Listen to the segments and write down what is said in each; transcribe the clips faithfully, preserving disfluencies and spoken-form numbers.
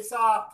is a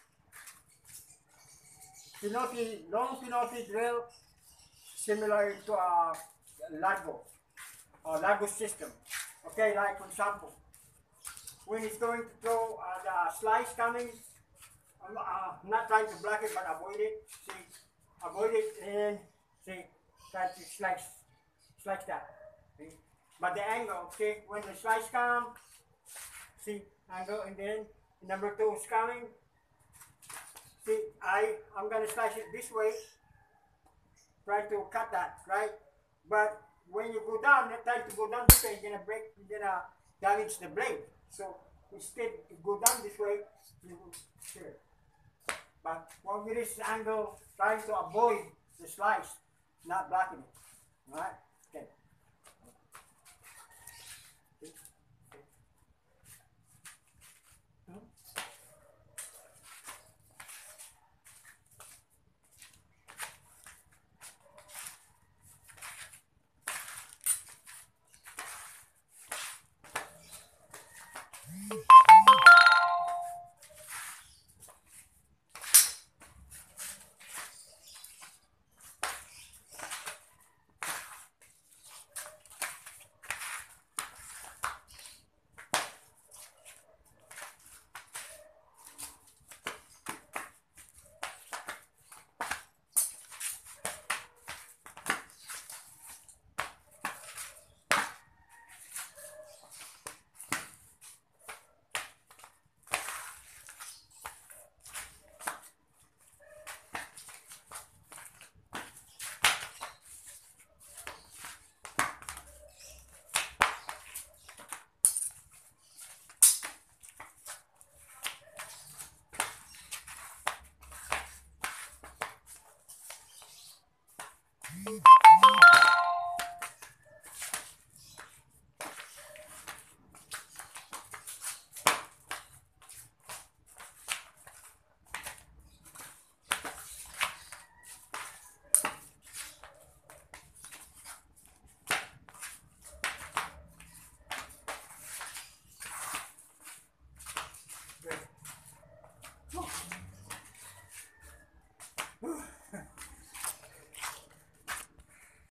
Pinotti, long Pinotti drill, similar to a Largo, or Largo system. Okay, like for example, when it's going to throw uh, the slice coming, I'm uh, not trying to block it, but avoid it. See, avoid it and see, try to slice, slice that. See, but the angle, see, when the slice comes, see, angle, and then number two is coming. See, I, I'm gonna slice it this way, try to cut that, right? But when you go down, try to go down this way, you're gonna break, you're gonna damage the blade. So instead, you go down this way, you go here. But when you reach the angle, trying to avoid the slice, not blocking it, all right?